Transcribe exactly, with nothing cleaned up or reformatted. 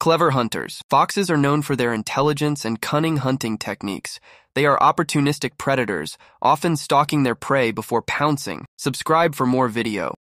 Clever hunters. Foxes are known for their intelligence and cunning hunting techniques. They are opportunistic predators, often stalking their prey before pouncing. Subscribe for more video.